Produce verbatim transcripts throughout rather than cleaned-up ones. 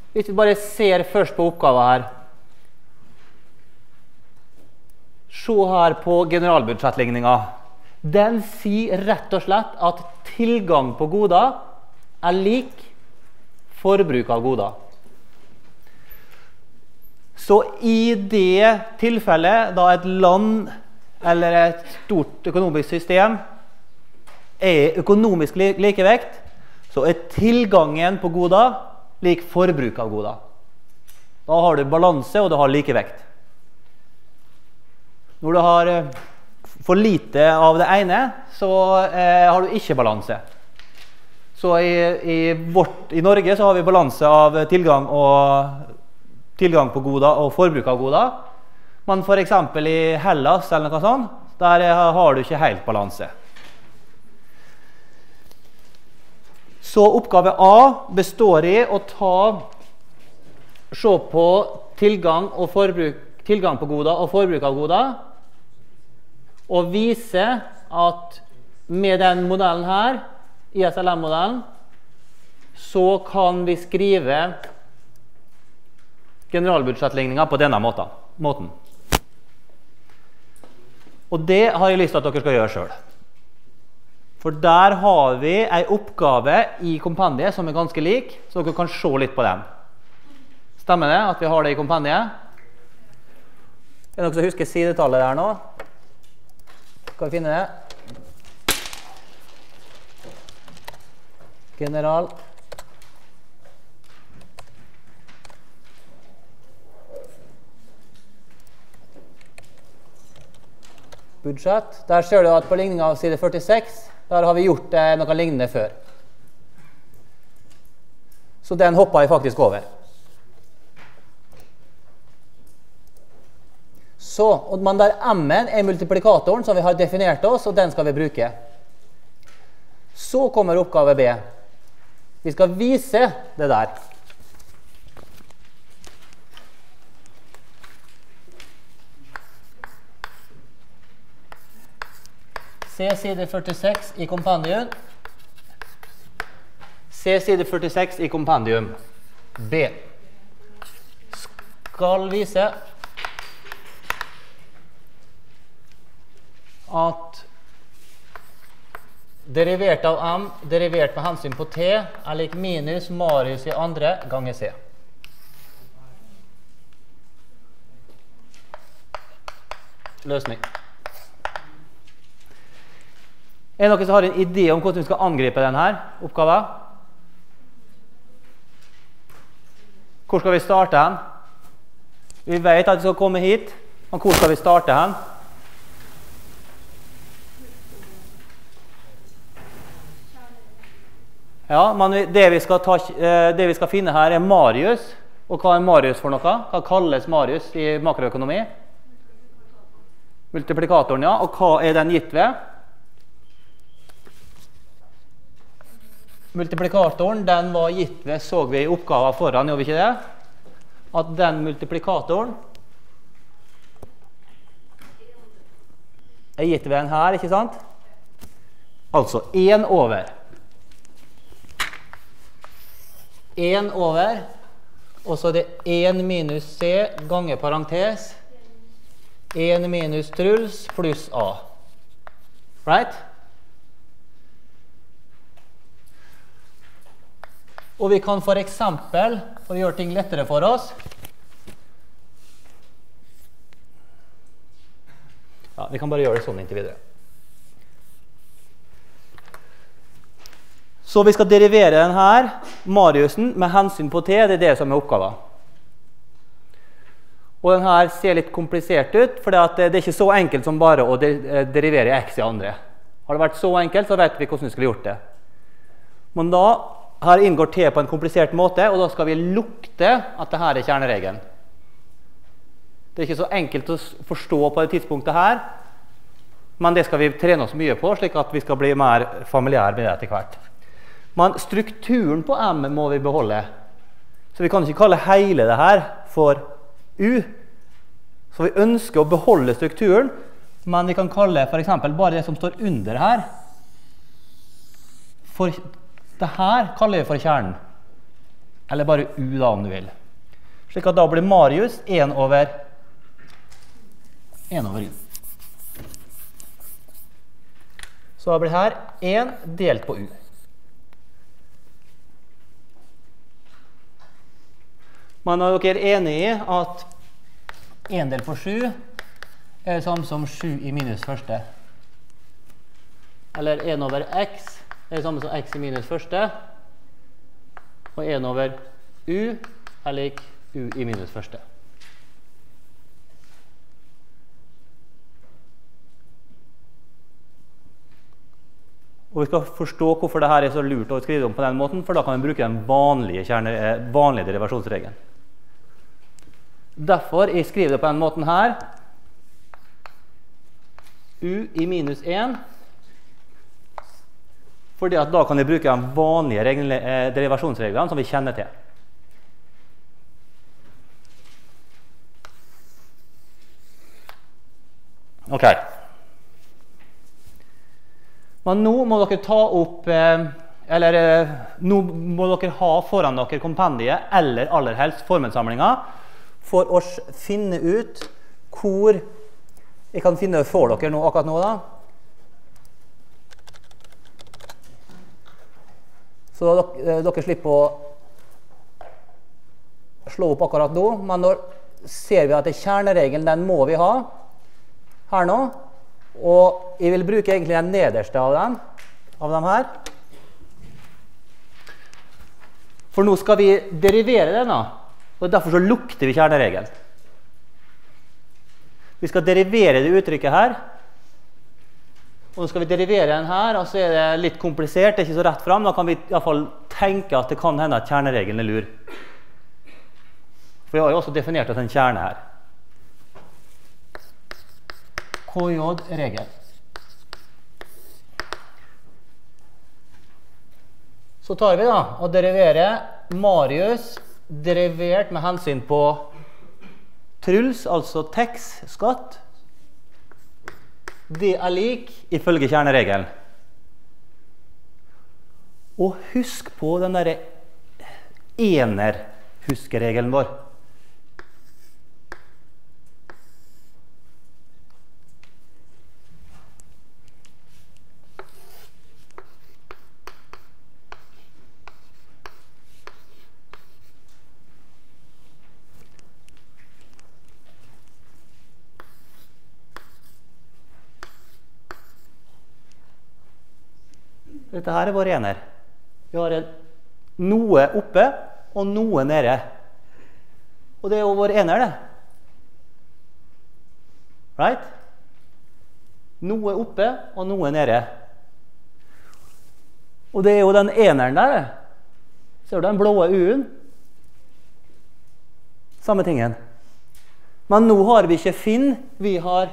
Hvis vi bare ser først på oppgaven her. Se her på generalbudsjettligningen. Den sier rett og slett at tilgang på goder er lik forbruk av goder. Så i det tilfellet, da et land eller et stort økonomisk system er økonomisk likevekt, så er tilgangen på goder lik forbruk av goder. Da har du balanse, og du har likevekt. Når du har for lite av det ene, så eh, har du ikke balanse. Så i, i, vårt, i Norge så har vi balanse av tilgang, og, tilgang på goder og forbruk av goder. Men for eksempel i Hellas eller noe sånt, der har du ikke helt balanse. Så oppgave A består i å ta, se på tilgang, og forbruk, tilgang på goder og forbruk av goder, og vise at med den modellen her, I S L M-modellen, så kan vi skrive generalbudsjettligningen på denne måten. måten. Og det har jeg lyst til at dere skal gjøre selv. For der har vi en oppgave i kompendiet som er ganske lik, så dere kan se litt på den. Stemmer det at vi har det i kompendiet? Er det noen som husker sidetallet der nå? Skal vi finne det? General. Budsjett. Der ser du at på ligningen av side førtiseks, der har vi gjort eh, noe lignende før. Så den hopper jeg faktisk over. Så, og man der M-en er multiplikatoren som vi har definert oss, og den skal vi bruke. Så kommer oppgave B. Vi skal vise det der. Se side førtiseks i kompendium. Se side førtiseks i kompendium. B. Skal vise at derivert av M, derivert med hensyn på T, er lik minus Marius i andre ganger C. Løsning. Er det noen som har en idé om hvordan vi skal angripe denne oppgaven? Hvor skal vi starte hen? Vi vet at vi skal komme hit, men hvor skal vi starte hen? Ja, men det vi skal, ta, det vi skal finne her er Marius. Og hva er Marius for noe? Hva kalles Marius i makroøkonomi? Multiplikatoren, ja. Og hva er den gitt ved? Multiplikatoren, den var gitt ved, så vi i oppgaven foran, gjør vi ikke det? At den multiplikatoren er gitt ved den her, ikke sant? Altså, én over. én over, og så er det én minus C ganger parentes, én minus Truls pluss A. Right? Og vi kan for eksempel, for å gjøre ting lettere for oss, ja, vi kan bare gjøre det sånn inntil videre. Så vi skal derivere den her, Mariusen, med hensyn på T, det er det som er oppgaven. Og den her ser litt komplisert ut, for det er ikke så enkelt som bare å derivere x i andre. Har det vært så enkelt, så vet vi hvordan vi skulle gjort det. Men da, her inngår T på en komplisert måte, og da skal vi lukte at dette er kjerneregelen. Det er ikke så enkelt å forstå på det tidspunktet her, men det skal vi trene oss mye på, slik at vi skal bli mer familiære med det etter hvert. Men strukturen på M må vi beholde. Så vi kan ikke kalle hele det her for U. Så vi ønsker å beholde strukturen, men vi kan kalle for eksempel bare det som står under her. For det her kaller vi for kjernen. Eller bare u da, om du vil. Slik at da blir Marius en over en over u. Så da blir her en delt på u. Men er dere enige i at en delt på sju er det samme som sju i minus første? Eller en over x er det samme som x i minus første? Og en over u er lik u i minus første. Og vi skal forstå hvorfor dette er så lurt å skrive om på den måten, for da kan vi bruke den vanlige, kjerne, vanlige derivasjonsregelen. Derfor jeg skriver det på den måten her. U i minus en. Fordi at da kan vi bruke de vanlige reglene, eh, derivasjonsreglene som vi kjenner til. Ok. Men nå må dere ta opp, eh, eller eh, nå må dere ha foran dere kompendiet, eller aller helst formelsamlinger, for å finne ut hvor jeg kan finne for dere nå, akkurat nå da. Så dere, dere slipper å slå opp akkurat nå, men nå ser vi at det kjerneregelen, den må vi ha her nå, og jeg vil bruke egentlig den nederste av dem, av dem her. For nå skal vi derivere den da, og derfor så lukter vi kjerneregelen. Vi skal derivere det uttrykket her, og nå skal vi derivere den her, og så er det litt komplisert, det er ikke så rett frem. Da kan vi i hvert fall tenke at det kan hende at kjerneregelen er lur. For jeg har jo også definert at en kjerne her. K J-regel. Så tar vi da og deriverer Marius derivert med hensyn på Truls, altså Tex, skatt. Det er lik ifølge kjerneregelen. Og husk på den der ener-huskeregelen vår. Dette her er vår ener. Vi har noe oppe og noe nede. Og det er jo vår ener, det. Right? Noe oppe og noe nede. Og det er jo den eneren der. Ser du den blå U-en? Samme tingen. Men nå har vi ikke Finn, vi har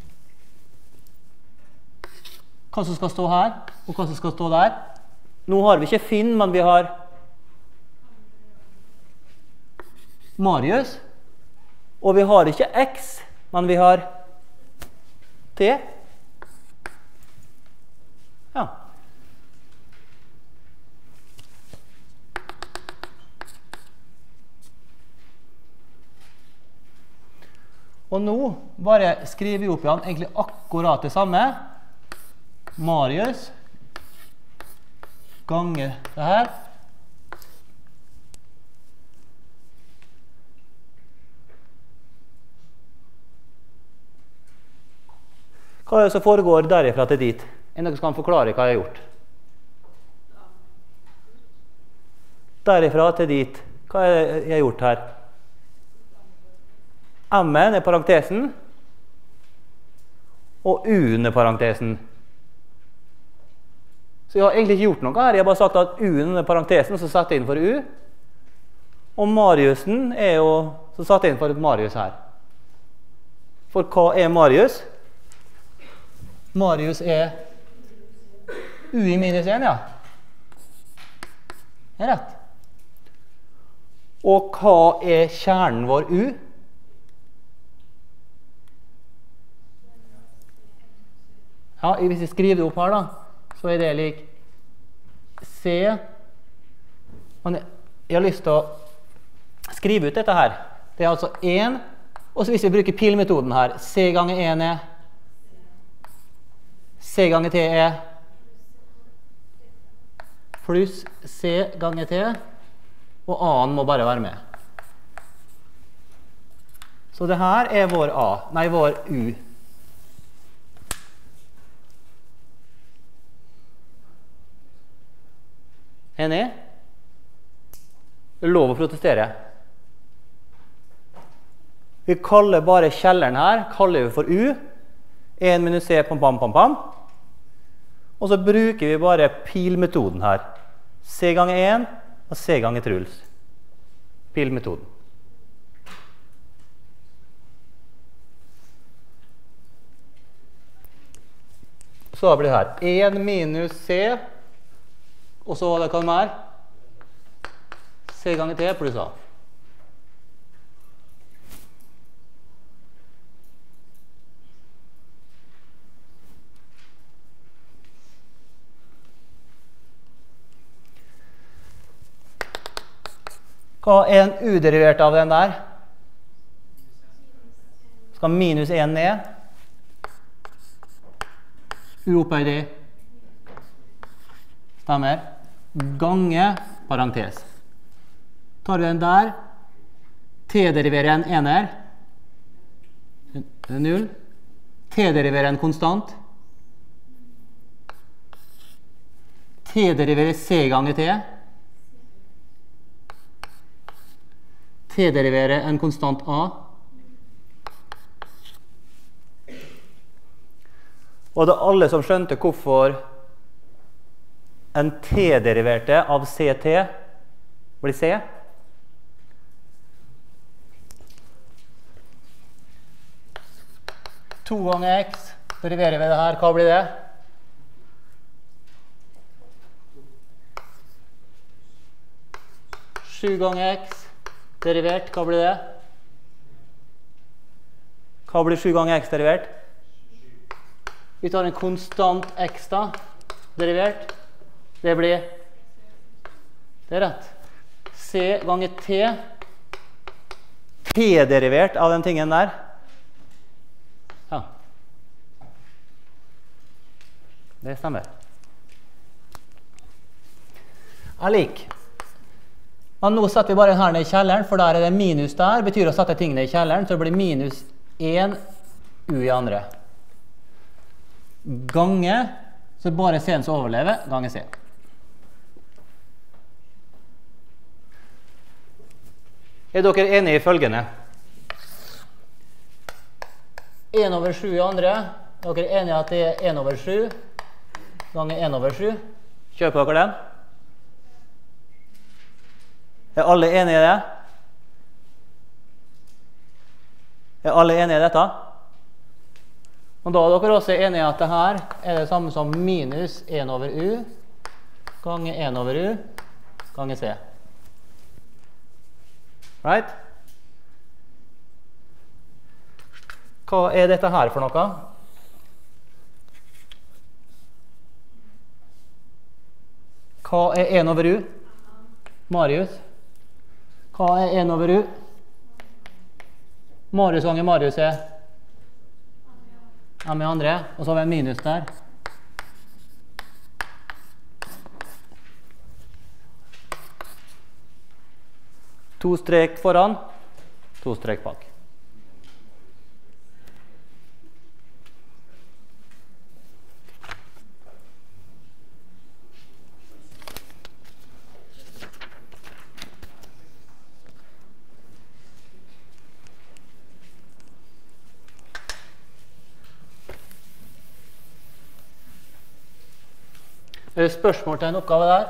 hva som skal stå her, og hva som skal stå der. Nå har vi ikke Finn, men vi har Marius. Og vi har ikke X, men vi har T. Ja. Og nå bare skriver vi opp igjen egentlig akkurat det samme. Marius ganger det her. Hva er det som foregår derifra til dit? En dere skal forklare hva jeg har gjort. Derifra til dit. Hva er det jeg har gjort her? M-en er parentesen, og U-en er parentesen. Så jeg har egentlig ikke gjort noe her. Jeg har bare sagt at U-en er parentesen, så setter jeg inn for U. Og Mariusen er jo, så satt jeg inn for Marius her. For hva er Marius? Marius er U i minus en, ja. Det er rett. Og hva er kjernen vår U? Ja, hvis jeg skriver det opp her da, så er det lik C. Men jeg har lyst til å skrive ut dette her. Det er altså en, og så hvis vi bruker pilmetoden her, C ganger en er C ganger T er pluss C ganger T, og A-en må bare være med. Så det her er vår A, nei, vår U. Enig? Det er lov å protestere. Vi kaller bare kjelleren her, kaller vi for U. en minus C, pam, pam, pam, pam. Og så bruker vi bare pilmetoden her. C ganger en og C ganger Truls. Pilmetoden. Så blir det her en minus C, og så det kan være C ganger T pluss A. Hva er en uderivert av den der? Skal minus en ned. U opphøyd i. Stemmer. Gange, parentes. Tar du den der, T-deriverer en ener. Det er null. T-deriverer en konstant. T-deriverer C ganger T. T-deriverer en konstant A. Og det er alle som skjønte hvorfor en T-deriverte av C T blir C. to ganger X, deriverer vi det her, hva blir det? sju ganger X. Derivert, hva blir det? Hva blir sju ganger X derivert? Vi tar en konstant X da, derivert. Det blir, det er rett. C ganger T. T-derivert av den tingen der. Ja. Det stemmer. Jeg liker. Men nå setter vi bare her ned i kjelleren, for der er det minus der. Betyr å sette tingene i kjelleren, så det blir minus en U i andre. Gange, så bare C-en som overlever, gange C. Er dere enige i følgende? en over sju i andre. Er dere enige at det er en over sju? Gange en over sju. Kjør på dere den. Er alle enige i det? Er alle enige i dette? Og da er dere også enige i at det her er det samme som minus en over U gange en over U gange C. Right? Hva er dette her for noe? Hva er en over U? Marius? Hva er en over U? Marius ganger Marius er M i andre, og så har vi en minus der. To strek foran, to strek bak. Er det spørsmål til en oppgave der?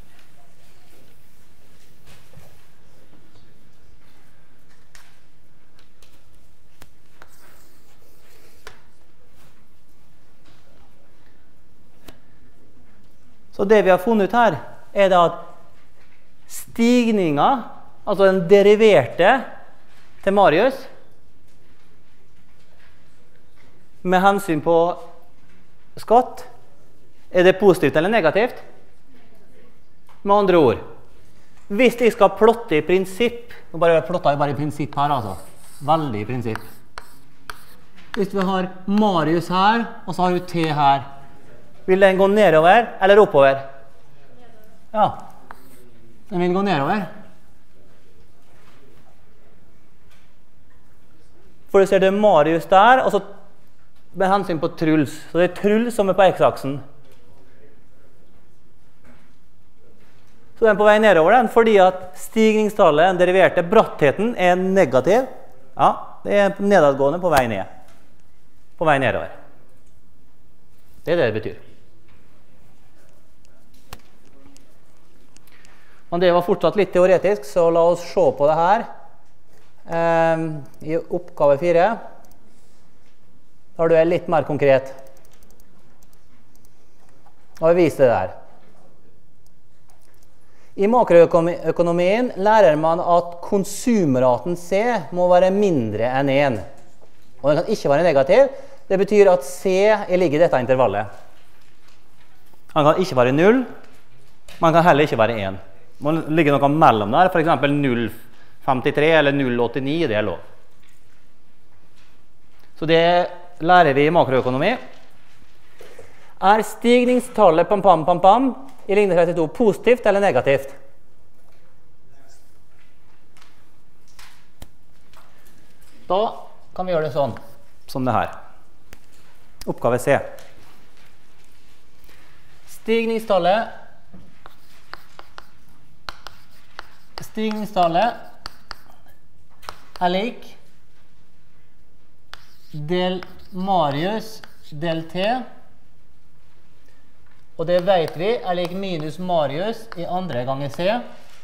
Så det vi har funnet ut her, er det at stigninga, altså den deriverte til Marius, med hensyn på skatt, er det positivt eller negativt? Med andre ord, Hvis jeg skal plotte i prinsipp, nå bare plotter jeg bare i prinsipp her altså, veldig i prinsipp. Hvis vi har Marius her, og så har du T her, vil den gå nedover eller oppover? Ja, den vil gå nedover. For du ser det er Marius der, og så med hensyn på Truls. Så det er Truls som er på X-aksen. Så den er på vei nedover den, fordi at stigningstallet, den deriverte brattheten, er negativ. Ja, det er nedadgående på vei ned. På vei nedover. Det er det det betyr. Men det var fortsatt litt teoretisk, så la oss se på det her. Um, I oppgave fire da du er litt mer konkret. Og jeg viser det der. I makroøkonomien lærer man at konsumraten C må være mindre enn én. Og den kan ikke være negativ. Det betyr at C ligger i dette intervallet. Den kan ikke være null. Man kan heller ikke være én. Man ligger noe mellom der, for eksempel null komma femtitre eller null komma åttini, det er lov. Så det lærer vi i makroøkonomi. Er stigningstallet pam, pam, pam, pam, i lignende trettito positivt eller negativt? Da kan vi gjøre det sånn, som det her. Oppgave C. Stigningstallet Stigningstallet er lik del Marius del T, og det vet vi er lik minus Marius i andre ganger C.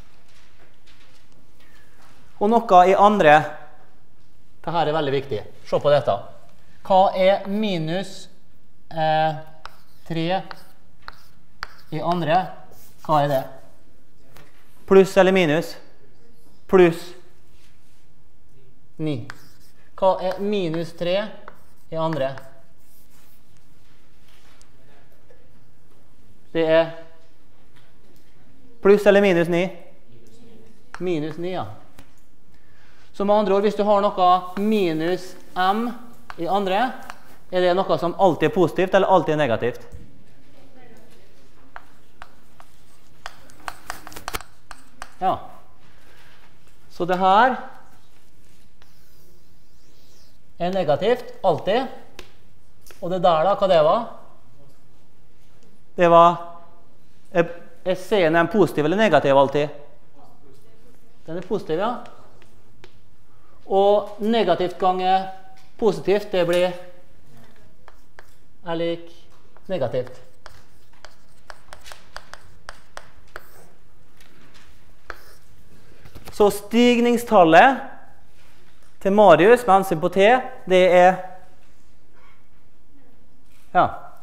Og noe i andre, dette er veldig viktig, se på dette. Hva er minus eh, tre i andre? Hva er det? Pluss eller minus? Pluss ni. Hva er minus tre i andre? Det er pluss eller minus ni? Minus ni, ja. Så med andre ord, hvis du har noe minus m i andre, er det noe som alltid er positivt eller alltid er negativt? Ja. Så det her er negativt, alltid. Og det der da, hva det var? Det var, er, er C-en en positiv eller negativ alltid? Den er positiv, ja. Og negativt ganger positivt, det blir er lik negativt. Så stigningstallet til Marius med hensyn på T, det er ja.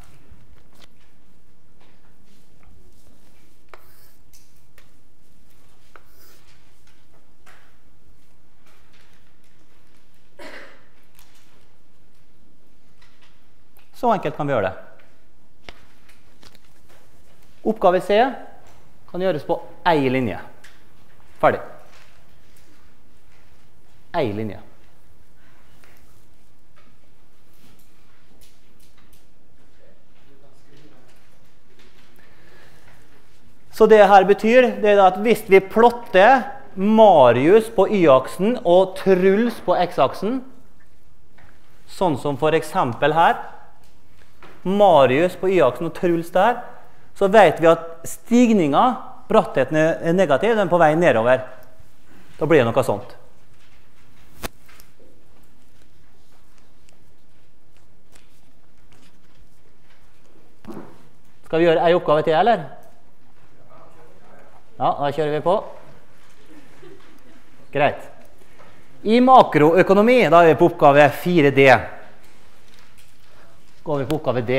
Så enkelt kan vi gjøre det. Oppgave C kan gjøres på ei linje. Ferdig. Ei linje. Så det her betyr det er at hvis vi plotter Marius på y-aksen og Truls på x-aksen, sånn som for eksempel her, Marius på y-aksen og Truls der, så vet vi at stigningen, brattheten er negativ, den er på vei nedover. Da blir det noe sånt. Skal vi gjøre en oppgave til, eller? Ja, da kjører vi på. Greit. I makroøkonomi, da er vi på oppgave fire D. Går vi på oppgave D.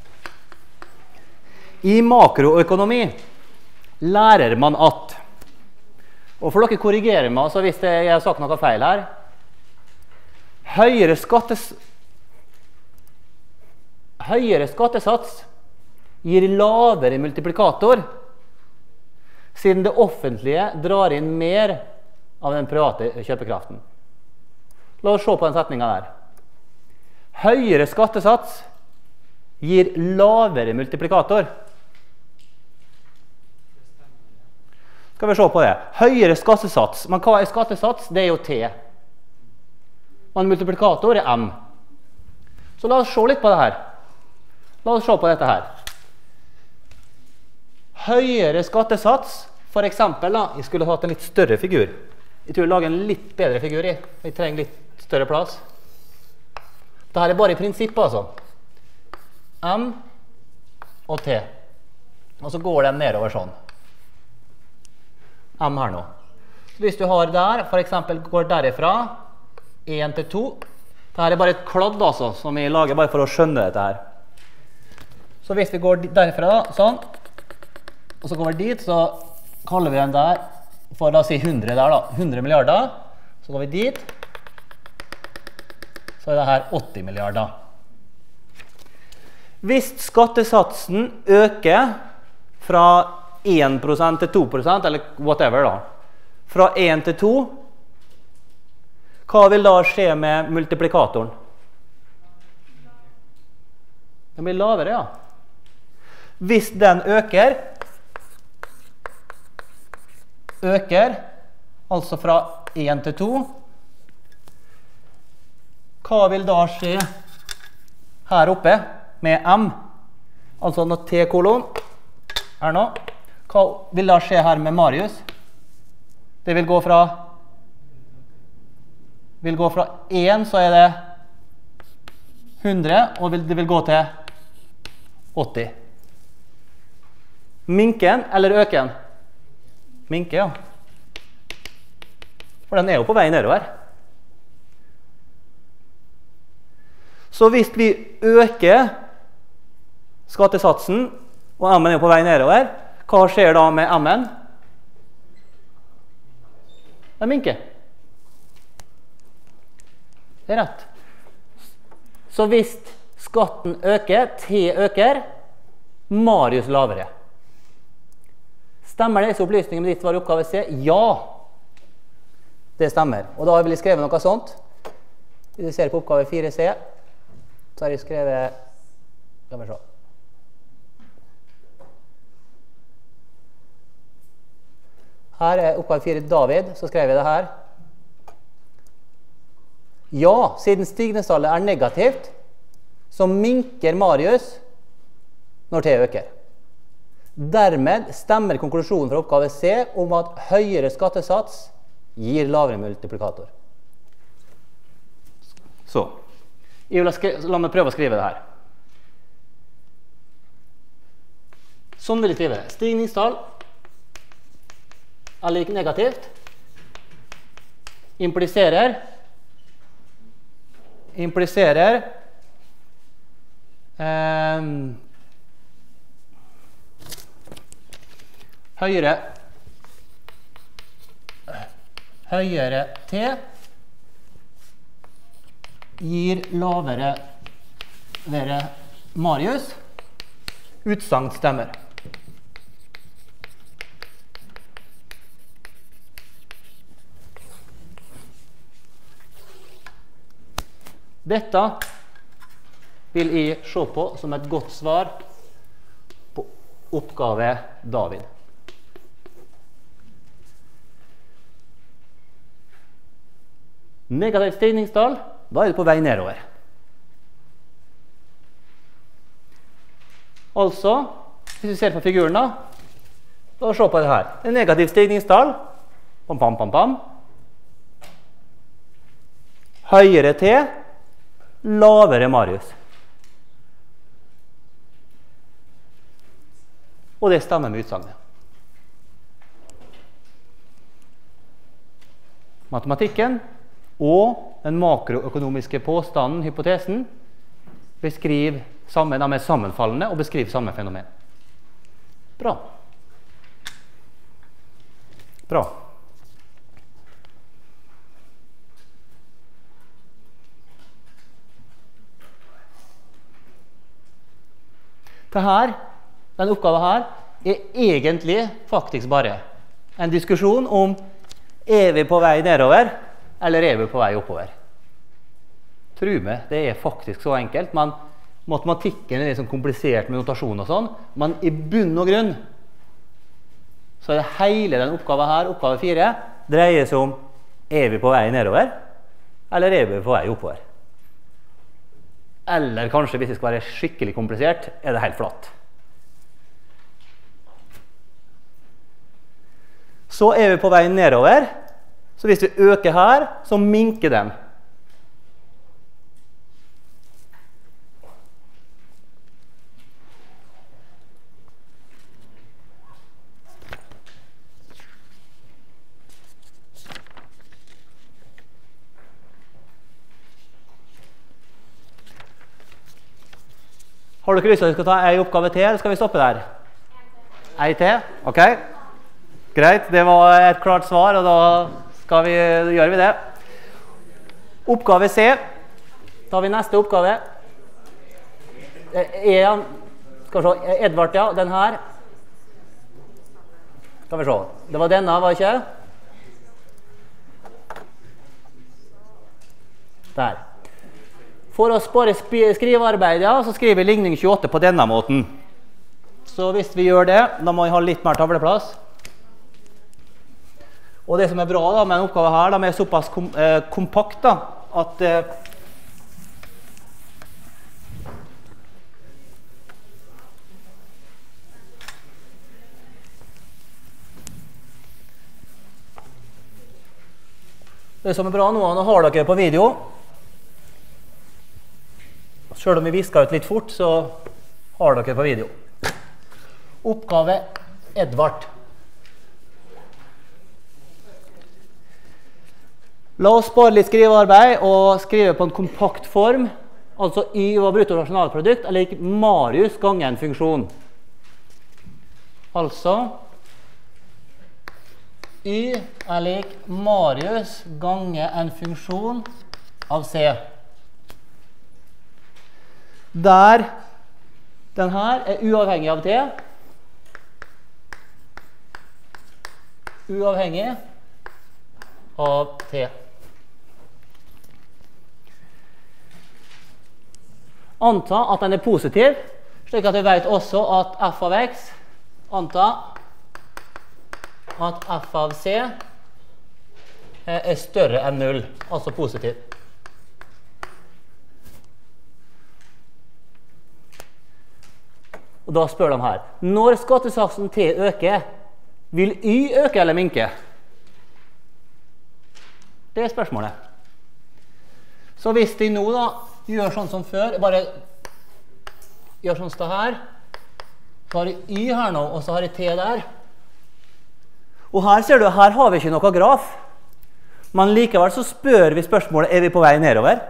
I makroøkonomi lærer man at, og for dere korrigerer meg, så hvis jeg har sagt noe feil her, høyere skattes, høyere skattesats gir lavere multiplikator, Siden det offentlige drar inn mer av den private kjøpekraften. La oss se på den setningen der. Høyere skattesats gir lavere multiplikator. Skal vi se på det. Høyere skattesats. Men hva er skattesats? Det er jo T. Og en multiplikator er M. Så la oss se litt på det her. La oss se på dette her. Høyere skattesats, for eksempel, da, jeg skulle hatt en litt større figur. Jeg tror jeg lager en litt bedre figur i. Jeg trenger litt større plass. Dette er bare i prinsipp, altså. M og T. Og så går de nedover sånn. M her nå. Så hvis du har der, for eksempel går derifra, én til to. Dette er bare et kladd, altså, som jeg lager bare for å skjønne dette her. Så hvis vi går derifra, sånn, og så går vi dit, så kaller vi den der, for la oss si hundre der da, hundre milliarder. Så går vi dit, så er det her åtti milliarder. Hvis skattesatsen øker fra én prosent til to prosent, eller whatever da, fra én til to, hva vil da skje med multiplikatoren? Den blir lavere, ja. Hvis den øker, øker, altså fra én til to, hva vil da skje her oppe med M? Altså når T-kolon her nå, hva vil da skje her med Marius? Det vil gå fra vil gå fra én, så er det hundre, og det vil gå til åtti. Minken eller øken? Minke, ja. For den er jo på vei nedover. Så hvis vi øker skattesatsen, og M-en er jo på vei nedover, hva skjer da med M-en? Den minker. Det er rett. Så hvis skatten øker, T øker, Marius lavere. Stemmer disse opplysningene med ditt var i oppgave C? Ja, det stemmer. Og da vil jeg skrive noe sånt. Hvis du ser på oppgave fire C, så har jeg skrevet, la meg se. Her er oppgave fire David, så skrev jeg det her. Ja, siden stigningstallet er negativt, så minker Marius når T øker. Dermed stemmer konklusjonen fra oppgave C om at høyere skattesats gir lavere multiplikator. Så, jeg vil la meg prøve å skrive det her. Sånn vil jeg skrive det. Stigningstall er lik negativt. Impliserer impliserer eh, høyere høyere T gir lavere være Marius. Utsagn stemmer. Dette vil jeg se på som et godt svar på oppgave David. Negativt stigningstall, da er det på vei nedover. Altså, hvis vi ser på figuren da, da se på det her. En negativ stigningstall, pam, pam, pam, pam. Høyere T, lavere Marius. Og det stemmer med utsagnet. Matematikken og den makroøkonomiske påstanden, hypotesen, beskriver sammen, de er sammenfallende og beskriver samme fenomen. Bra. Bra. Det her, den oppgaven her, er egentlig faktisk bare en diskusjon om er vi på vei nedover, eller er vi på vei oppover. Tro meg, det er faktisk så enkelt, men matematikken er liksom komplisert med notasjon og sånn, men i bunn og grunn så er det hele den oppgaven her, oppgave fire, dreier seg om er vi på vei nedover, eller er vi på vei oppover. Eller kanskje, hvis det skal være skikkelig komplisert, er det helt flatt. Så er vi på vei nedover, så hvis vi øker her, så minker den. Har dere lyst til at vi skal ta en oppgave til, eller skal vi stoppe der? En til? Ok. Greit, det var et klart svar, og da skal vi, gjør vi det. Oppgave C. Da har vi neste oppgave. Er, skal vi se, Edvard, ja, den her. Skal vi se. Det var denne, var det ikke? Der. For å spare skrivearbeid, ja, så skriver vi ligning tjueåtte på denne måten. Så hvis vi gjør det, da må vi ha litt mer tavleplass. Og det som er bra da, med en oppgave her, da, er såpass kom, eh, kompakt da, at eh, det som er bra nå, nå har dere på video. Selv om vi visker ut litt fort, så har dere på video. Oppgave Edvard. La oss spare litt skrivearbeid og skrive på en kompakt form. Altså Y var brutto nasjonalprodukt, eller ikke Marius ganger en funksjon. Altså Y er lik Marius ganger en funksjon av C. Der den her er uavhengig av T. Uavhengig av T. Anta at den er positiv, slik at vi vet også at f av x, anta at f av c er større enn null, altså positiv. Og da spør de her, når skattesatsen T øker, vil Y øke eller minke? Det er spørsmålet. Så hvis de nå da gjør sånn som før, bare gjør sånn som det her, så har jeg Y her nå, og så har jeg T der. Og her ser du, her har vi ikke noe graf. Men likevel så spør vi spørsmålet, er vi på vei nedover?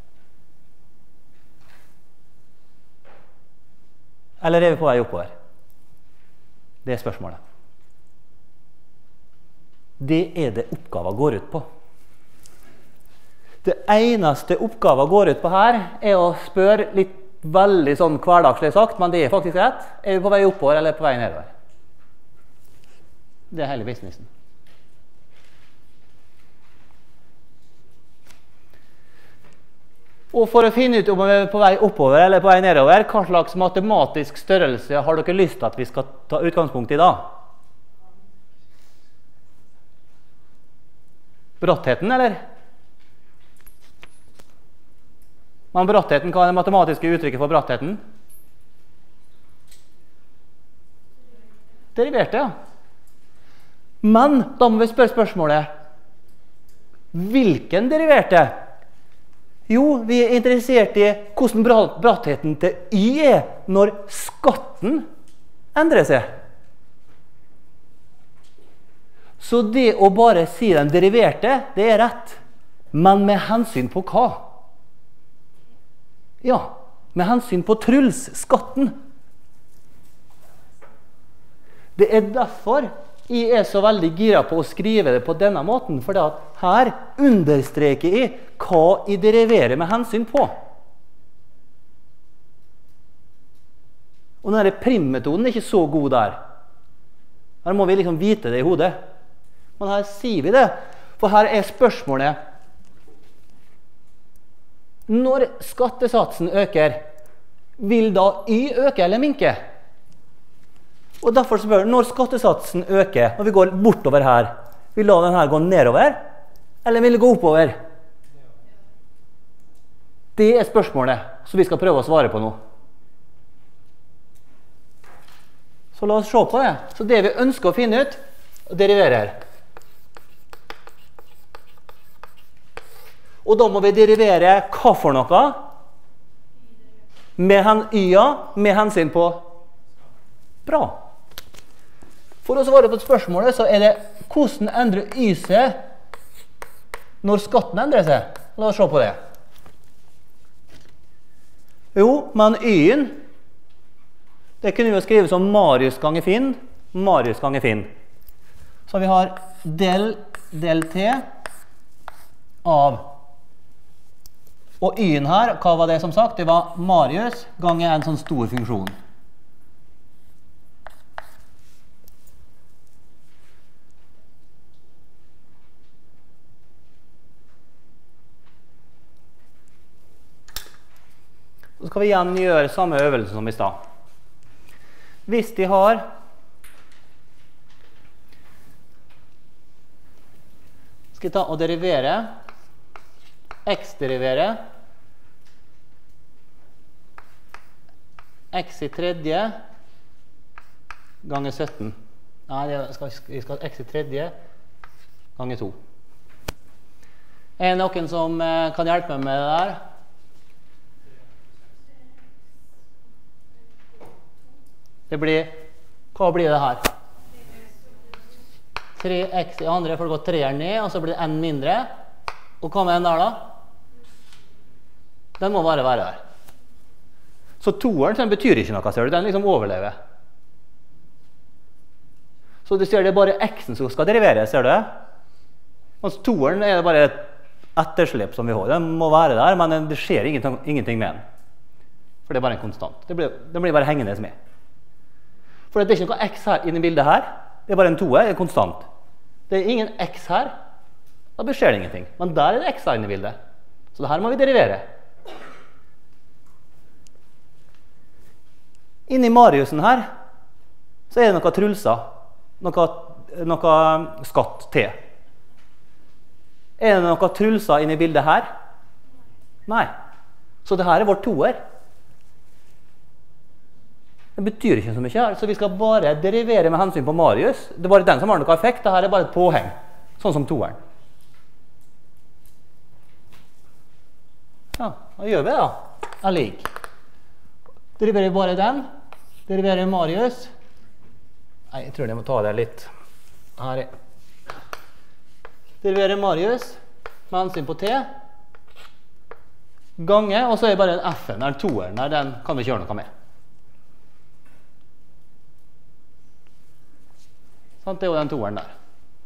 Eller er vi på vei oppover? Det er spørsmålet. Det er det oppgaven går ut på. Det eneste oppgaven går ut på her, er å spørre litt veldig sånn hverdagslig sagt, men det er faktisk rett. Er vi på vei oppover eller på vei nedover? Det er hele businessen. Og for å finne ut om vi er på vei oppover eller på vei nedover, hva slags matematisk størrelse har dere lyst til at vi skal ta utgangspunkt i da? Brattheten, eller? Men brattheten, hva er det matematiske uttrykket for brattheten? Deriverte, ja. Men da må vi spørre spørsmålet, hvilken deriverte? Jo, vi er interessert i hvordan brattheten til Y er når skatten endrer seg. Så det å bare si den deriverte, det er rett. Men med hensyn på hva? Ja, med hensyn på Truls, skatten. Det er derfor jeg er så veldig gira på å skrive det på denne måten, for her understreker jeg hva jeg deriverer med hensyn på. Og denne primmetoden er ikke så god der. Her må vi liksom vite det i hodet. Men her sier vi det. For her er spørsmålet: når skattesatsen øker, vil da Y øke eller minke? Og derfor spør vi, når skattesatsen øker, når vi går bortover her, vil da den her gå nedover, eller vil det gå oppover? Det er spørsmålet som vi skal prøve å svare på nå. Så la oss se på det. Så det vi ønsker å finne ut, deriverer. Og da må vi derivere hva for noe? Med hen, y-a, med hensyn på bra. For å svare på spørsmålet, så er det hvordan endrer y seg når skatten endrer seg? La oss se på det. Jo, men y-en, det kunne vi jo skrive som Marius ganger Finn, Marius ganger Finn. Så vi har del, del t av, og y-en her, hva var det som sagt? Det var Marius ganger en sånn stor funksjon. Så skal vi igjen gjøre samme øvelse som i stad. Hvis de har skal jeg ta og derivere x-derivere x i tredje ganger sytten. Nei, jeg skal, jeg skal x i tredje ganger to. Er det noen som kan hjelpe meg med det der? Det blir, hva blir det her? tre x i andre, for det går treeren ned, og så blir det n mindre. Og hva med den der da? Den må bare være der. Så toeren, den betyr ikke noe, ser du. Den liksom overlever. Så du ser det er bare x-en som skal derivere, ser du? Mens toeren er det bare et etterslip som vi har. Den må være der, men det skjer ingenting, ingenting med den. For det er bare en konstant. Det blir, den blir bare hengende med. For det er ikke noe x her inne i bildet her. Det er bare en toer, det er konstant. Det er ingen x her. Da skjer det ingenting. Men der er det x her inne i bildet. Så det her må vi derivere. Inni Mariusen her, så er det noe trulser. Noe, noe skatt til. Er det noe trulser inne i bildet her? Nei. Så det her er vårt toer. Det betyr ikke så mye her, så vi skal bare derivere med hensyn på Marius. Det er bare den som har noe effekt, dette er bare et påheng, sånn som toeren. Ja, hva gjør vi da? Er lik. Deriverer bare den, deriverer Marius. Nei, jeg tror jeg må ta det litt. Her er. Deriverer Marius med hensyn på t. Gange, og så er det bare en f-en, den toeren der, den kan vi ikke gjøre noe med. Sant, det er jo den toeren der.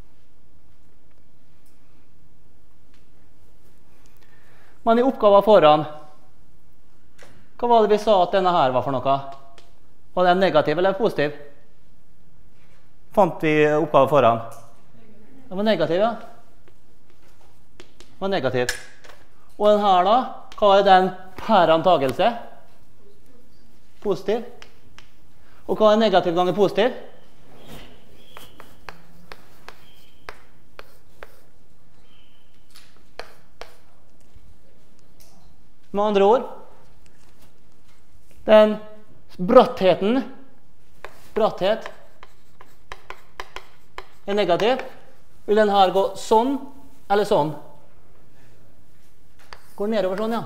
Men i oppgaven foran, hva var det vi sa at denne her var for noe? Var den negativ eller positiv? Fant vi oppgaven foran? Den var negativ, ja. Den var negativ. Og den her da, hva er den per antagelse? Positiv. Og hva er negativ ganger positiv? Med andre ord, den brattheten, bratthet, er negativ. Vil den her gå sånn, eller sånn? Går nedover sånn, ja.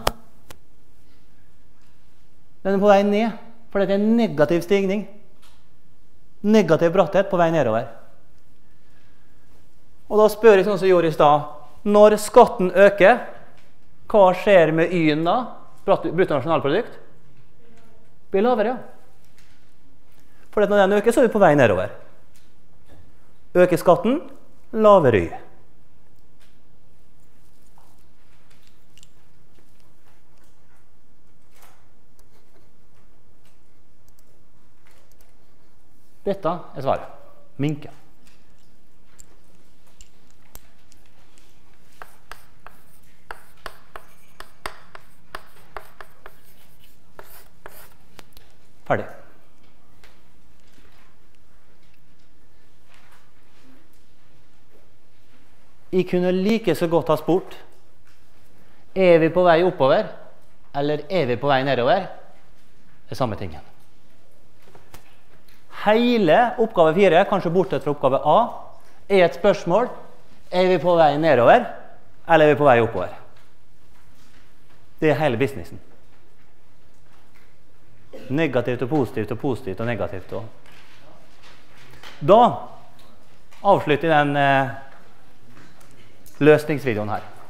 Den er på vei ned, for det er en negativ stigning. Negativ bratthet på vei nedover. Og da spør jeg sånn som jeg gjorde i stad, når skatten øker, hva skjer med y-en da? Bruttonasjonalprodukt? Blir lavere, ja. For når den øker, så er vi på vei nedover. Øker skatten, lavere y. Dette er svaret. minke. Ferdig. Jeg kunne like så godt ha spurt, er vi på vei oppover, eller er vi på vei nedover? Det er samme tingen. Hele oppgave fire, kanskje bortsett fra oppgave A, er et spørsmål, er vi på vei nedover, eller er vi på vei oppover? Det er hele businessen. Negativt og positivt og positivt og negativt. Da avslutter den eh, løsningsvideoen her.